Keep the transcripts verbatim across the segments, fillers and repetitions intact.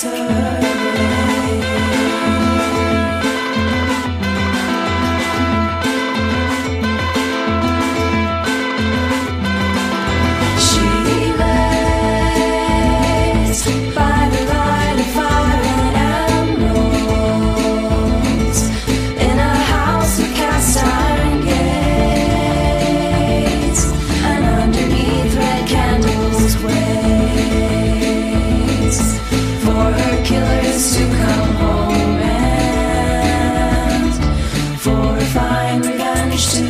her She lays by the light of fire and emeralds in a house with cast iron gates, and underneath red candles waits for her killers to come home and for a fine revenge to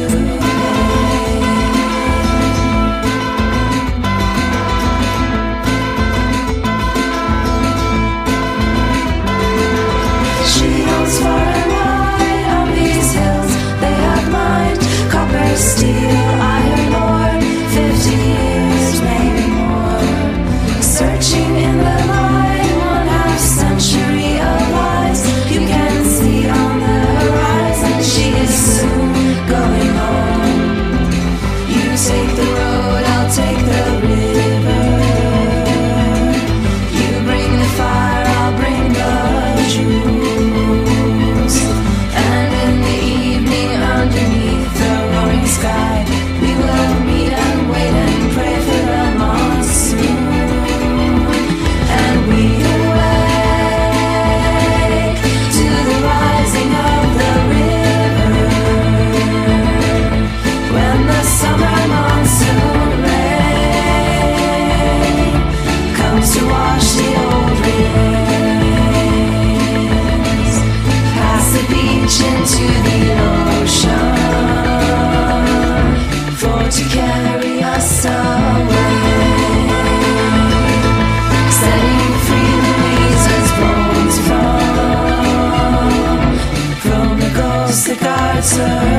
steel, iron ore, fifty years, maybe more. Searching in the light, one half century of lies. You can see on the horizon, she is soon going home. You take the road, I'll take the river. You bring the fire, I'll bring the jewels. And in the evening, underneath the roaring sky, we will meet and wait and pray for the monsoon. And we awake to the rising of the river, when the summer monsoon rain comes to wash the old ruins past the beach into the ocean, to carry us away, setting free Luisa's bones from from the ghost that guards her.